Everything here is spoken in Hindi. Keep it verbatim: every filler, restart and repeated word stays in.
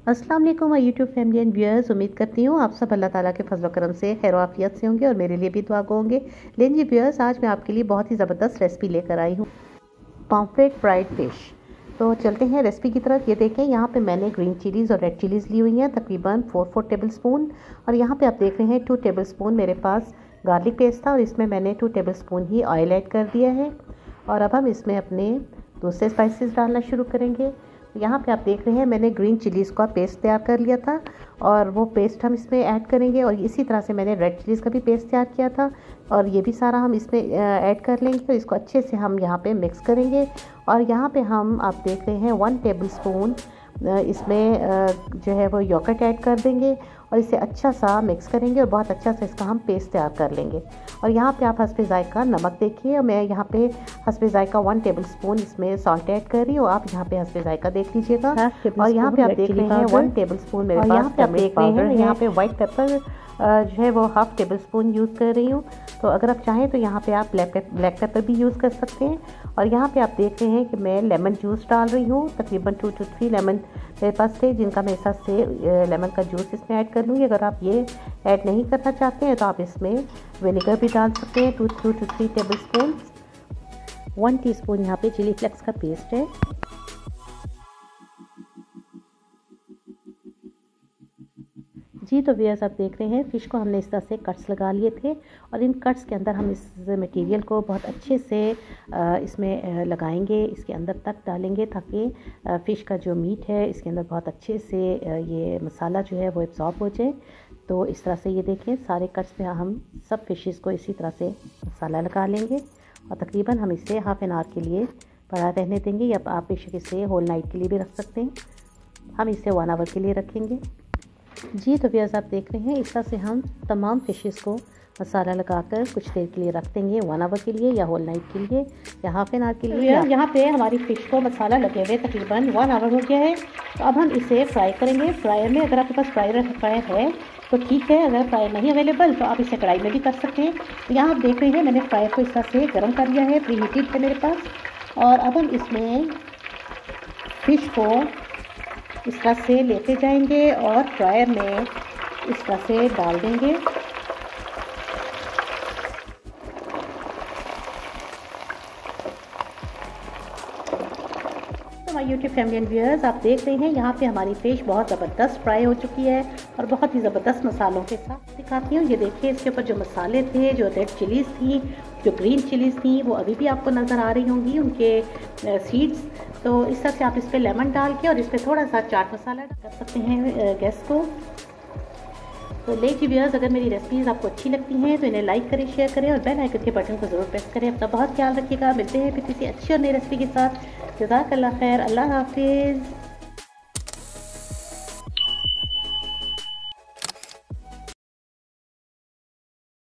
अस्सलाम वालेकुम my YouTube family and viewers. उम्मीद करती हूँ आप सब अल्लाह ताला के फजल करम से खैर आफियत से होंगे और मेरे लिए भी दुआ होंगे। लेकिन जी व्यूअर्स, आज मैं आपके लिए बहुत ही ज़बरदस्त रेसिपी लेकर आई हूँ, पॉम्फ्रेट फ्राइड फ़िश। तो चलते हैं रेसिपी की तरफ। ये देखें, यहाँ पे मैंने ग्रीन चिलीज़ और रेड चिलीज़ ली हुई हैं, तकरीबन फोर फोर टेबल स्पून। और यहाँ पे आप देख रहे हैं टू टेबल स्पून मेरे पास गार्लिक पेस्ट था और इसमें मैंने टू टेबल स्पून ही ऑयल ऐड कर दिया है। और अब हम इसमें अपने दूसरे स्पाइसेस डालना शुरू करेंगे। यहाँ पे आप देख रहे हैं मैंने ग्रीन चिलीज़ का पेस्ट तैयार कर लिया था और वो पेस्ट हम इसमें ऐड करेंगे। और इसी तरह से मैंने रेड चिलीज़ का भी पेस्ट तैयार किया था और ये भी सारा हम इसमें ऐड कर लेंगे। तो इसको अच्छे से हम यहाँ पे मिक्स करेंगे। और यहाँ पे हम आप देख रहे हैं वन टेबल स्पून इसमें जो है वो योगर्ट ऐड कर देंगे और इसे अच्छा सा मिक्स करेंगे और बहुत अच्छा सा इसका हम पेस्ट तैयार कर लेंगे। और यहाँ पे आप हस्बे ज़ायका नमक देखिए, और मैं यहाँ पे हस्बे ज़ायका वन टेबल स्पून इसमें सॉल्ट ऐड कर रही हूँ। आप यहाँ पे हस्बे ज़ायका देख लीजिएगा। और यहाँ पे आप देख रहे हैं वन टेबल स्पून मेरे पास टर्मरिक पाउडर है। यहाँ पे वाइट पेपर जो है वो हाफ़ टेबल स्पून यूज़ कर रही हूँ। तो अगर आप चाहें तो यहाँ पे आप ब्लैक ब्लैक पेपर भी यूज़ कर सकते हैं। और यहाँ पे आप देख रहे हैं कि मैं लेमन जूस डाल रही हूँ, तकरीबन टू टू थ्री लेमन मेरे पास थे, जिनका मैं हिसाब से लेमन का जूस इसमें ऐड कर लूँगी। अगर आप ये ऐड नहीं करना चाहते हैं तो आप इसमें विनेगर भी डाल सकते हैं, two two two three tablespoon. One teaspoon यहाँ पे चिली फ्लेक्स का पेस्ट है। जी तो व्यूअर्स, आप देख रहे हैं फ़िश को हमने इस तरह से कट्स लगा लिए थे और इन कट्स के अंदर हम इस मटेरियल को बहुत अच्छे से इसमें लगाएंगे, इसके अंदर तक डालेंगे ताकि फ़िश का जो मीट है इसके अंदर बहुत अच्छे से ये मसाला जो है वो एब्जॉर्ब हो जाए। तो इस तरह से ये देखें सारे कट्स पे हम सब फिशेस को इसी तरह से मसाला लगा लेंगे और तकरीबन हम इसे हाफ़ एन आवर के लिए पड़ा रहने देंगे, या आप बेशक इसे होल नाइट के लिए भी रख सकते हैं। हम इसे वन आवर के लिए रखेंगे। जी तो व्यूअर्स, आप देख रहे हैं इस तरह से हम तमाम फिशेस को मसाला लगाकर कुछ देर के लिए रख देंगे, वन आवर के लिए या होल नाइट के लिए या हाफ एन आवर के लिए। यहाँ पे हमारी फ़िश को मसाला लगे हुए तकरीबन वन आवर हो गया है। तो अब हम इसे फ्राई करेंगे। फ्रायर में अगर आपके पास फ्रायर फ्रायर है तो ठीक है, अगर फ्रायर नहीं अवेलेबल तो आप इसे कढ़ाई में भी कर सकते हैं। तो यहाँ आप देख रहे हैं मैंने फ्रायर को इस तरह से गर्म कर लिया है, प्री हीटेड है मेरे पास। और अब हम इसमें फ़िश को इस तरह से लेते जाएंगे और फ्रायर में इस तरह से डाल देंगे। तो my YouTube family and viewers, आप देख रहे हैं यहाँ पे हमारी फ़िश बहुत ज़बरदस्त फ्राई हो चुकी है और बहुत ही ज़बरदस्त मसालों के साथ दिखाती हूँ। ये देखिए इसके ऊपर जो मसाले थे, जो रेड चिलीज़ थी, जो ग्रीन चिलीज़ थी, वो अभी भी आपको नज़र आ रही होंगी, उनके सीड्स। तो इस तरह से आप इस पर लेमन डाल के और इस पर थोड़ा सा चाट मसाला कर सकते हैं गैस को। तो लेकिन व्यूअर्स, अगर मेरी रेसिपीज़ आपको अच्छी लगती हैं तो इन्हें लाइक करें, शेयर करें और बेल आइकन के बटन को ज़रूर प्रेस करें। अपना बहुत ख्याल रखिएगा। मिलते हैं फिर किसी अच्छी और नई रेसिपी के साथ। जज़ाकल्लाह खैर। अल्लाह हाफिज़।